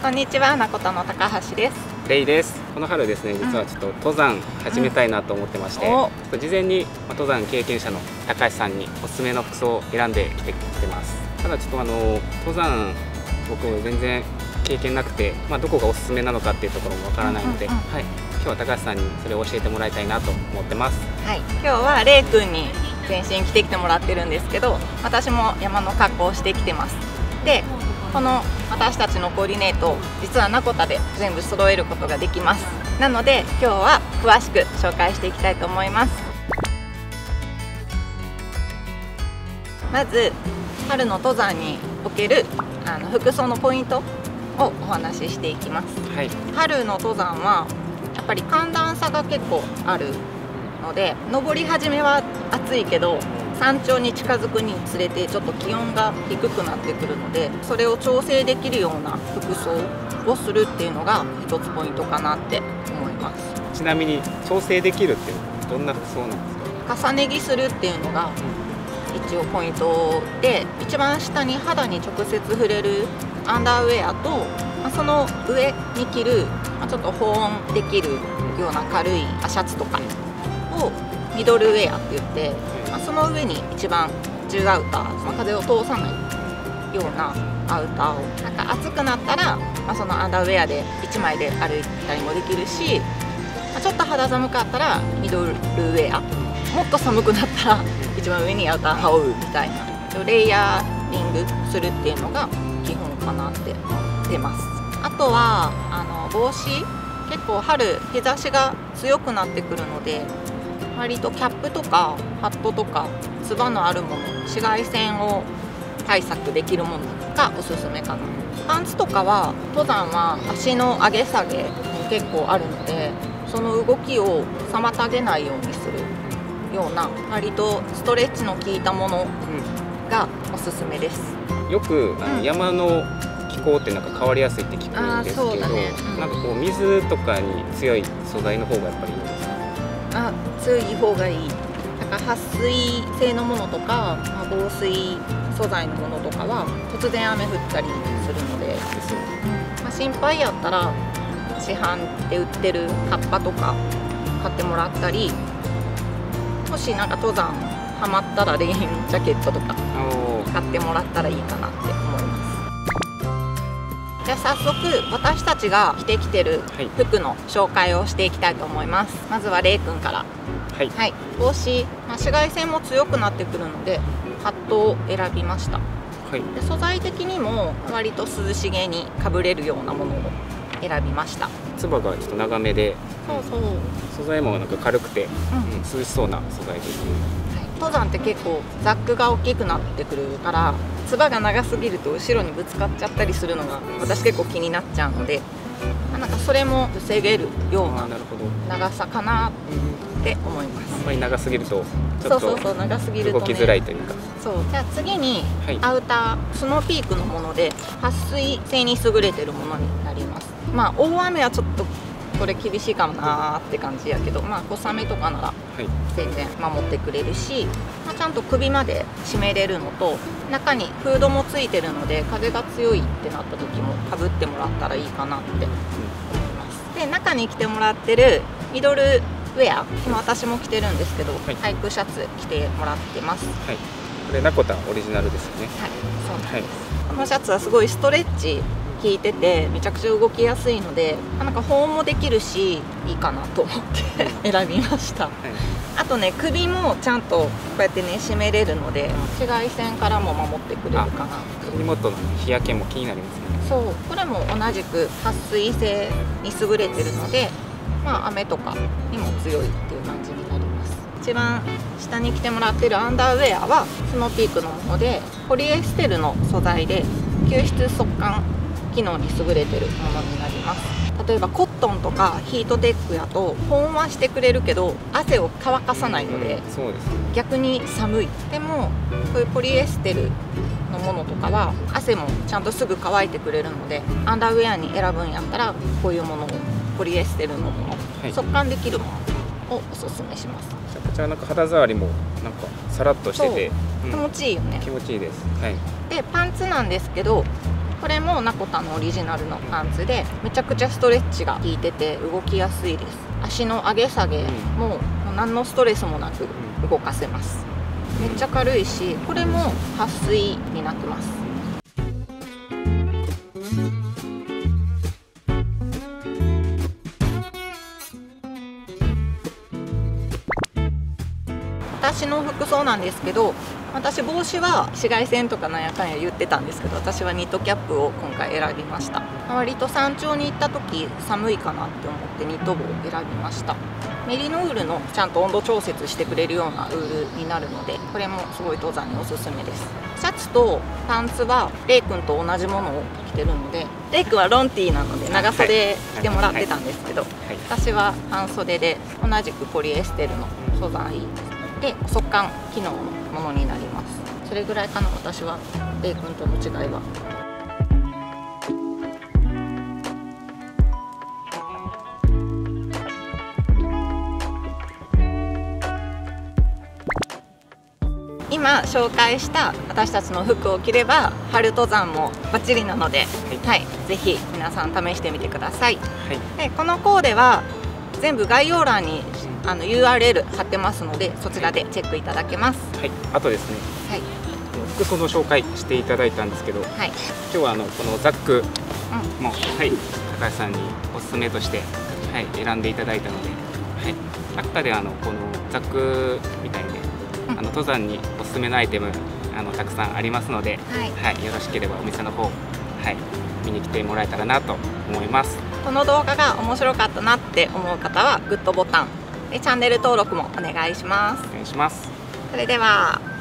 こんにちは、なことの高橋です。 レイです。この春ですね、実はちょっと登山始めたいなと思ってまして、ちょっと事前に登山経験者の高橋さんにおすすめの服装を選んできてます。ただちょっと登山僕全然経験なくて、どこがおすすめなのかっていうところもわからないので、はい、今日は高橋さんにそれを教えてもらいたいなと思ってます。 はい、今日はレイ君に全身着てきてもらってるんですけど、私も山の格好をしてきてます。で、この私たちのコーディネートを実はナコタで全部揃えることができます。なので今日は詳しく紹介していきたいと思います。まず春の登山における服装のポイントをお話ししていきます。はい、春の登山はやっぱり寒暖差が結構あるので、登り始めは暑いけど山頂に近づくにつれてちょっと気温が低くなってくるので、それを調整できるような服装をするっていうのが一つポイントかなって思います。 ちなみに調整できるってどんな服装なんですか？ 重ね着するっていうのが一応ポイントで、一番下に肌に直接触れるアンダーウェアと、その上に着るちょっと保温できるような軽いシャツとかをミドルウェアって言って、その上に一番重アウター、風を通さないようなアウターを、なんか暑くなったら、そのアンダーウェアで1枚で歩いたりもできるし、ちょっと肌寒かったらミドルウェア、もっと寒くなったら一番上にアウター羽織るみたいな、レイヤーリングするっていうのが基本かなって思ってます。あとは帽子、結構春日差しが強くなってくるので、割とキャップとかハットとかつばのあるもの、紫外線を対策できるものがおすすめかな。パンツとかは登山は足の上げ下げも結構あるので、その動きを妨げないようにするような割とストレッチの効いたものがおすすめです。 よく山の気候ってなんか変わりやすいって聞くんですけど、なんかこう水とかに強い素材の方がやっぱりいいんですか？ 強い方がいい。なんか撥水性のものとか、防水素材のものとかは突然雨降ったりするので、心配やったら市販で売ってるカッパとか買ってもらったり、もしなんか登山ハマったらレインジャケットとか買ってもらったらいいかなって思います。じゃあ早速私たちが着てきてる服の紹介をしていきたいと思います。まずはレイ君から。はい、帽子、紫外線も強くなってくるのでハットを選びました。で素材的にも割と涼しげにかぶれるようなものを選びました。 つばがちょっと長めで、素材もなんか軽くて、涼しそうな素材です。 登山って結構ザックが大きくなってくるから、つばが長すぎると後ろにぶつかっちゃったりするのが私結構気になっちゃうので、なんかそれも防げるような長さかなって思います。 あんまり長すぎるとちょっと長すぎると、 動きづらいというか。 じゃあ次にアウター、スノーピークのもので撥水性に優れてるものになります。大雨はちょっとこれ厳しいかもなーって感じやけど、小雨とかなら全然守ってくれるし、ちゃんと首まで締めれるのと、中にフードもついてるので風が強いってなった時もかぶってもらったらいいかなって思います。で、中に着てもらってるミドルウェア、今私も着てるんですけど、ハイクシャツ着てもらってます。 これナコタオリジナルですよね。 そうなんです。このシャツはすごいストレッチ効いててめちゃくちゃ動きやすいので、なんか保温もできるしいいかなと思って選びました。あとね、首もちゃんとこうやってね締めれるので紫外線からも守ってくれるかな。 首元の日焼けも気になりますね。 これも同じく撥水性に優れてるので、雨とかにも強いっていう感じになります。一番下に着てもらってるアンダーウェアはスノーピークのもので、ポリエステルの素材で吸湿速乾機能に優れてるものになります。例えばコットンとかヒートテックやと保温はしてくれるけど汗を乾かさないので、逆に寒い。でもこういうポリエステルのものとかは汗もちゃんとすぐ乾いてくれるので、アンダーウェアに選ぶんやったらこういうものを、ポリエステルのもの、速乾できるものをおすすめします。 めちゃくちゃなんか肌触りもなんかさらっとしてて気持ちいいよね。 気持ちいいです。 でパンツなんですけど、 これもナコタのオリジナルのパンツで、めちゃくちゃストレッチが効いてて動きやすいです。足の上げ下げも何のストレスもなく動かせます。めっちゃ軽いし、これも撥水になってます。私の服装なんですけど、私帽子は紫外線とかなんやかんや言ってたんですけど、私はニットキャップを今回選びました。割と山頂に行った時寒いかなって思ってニット帽を選びました。メリノウールのちゃんと温度調節してくれるようなウールになるので、これもすごい登山におすすめです。シャツとパンツはレイ君と同じものを着てるので、レイ君はロンティーなので長袖着てもらってたんですけど、私は半袖で同じくポリエステルの素材で速乾機能のものになります。それぐらいかな、私はレイ君との違いは。今紹介した私たちの服を着れば春登山もバッチリなので、はい、ぜひ皆さん試してみてください。でこのコーデは全部概要欄にURL 貼ってますので、そちらでチェックいただけます。 はい、あとですね、はい、服装の紹介していただいたんですけど、はい、今日はこのザックも、はい、高橋さんにおすすめとして、はい、選んでいただいたので、はい、中でこのザックみたいにね、登山におすすめのアイテムたくさんありますので、はいはい、よろしければお店の方、はい、見に来てもらえたらなと思います。 この動画が面白かったなって思う方はグッドボタンでチャンネル登録もお願いします。 お願いします。 それでは。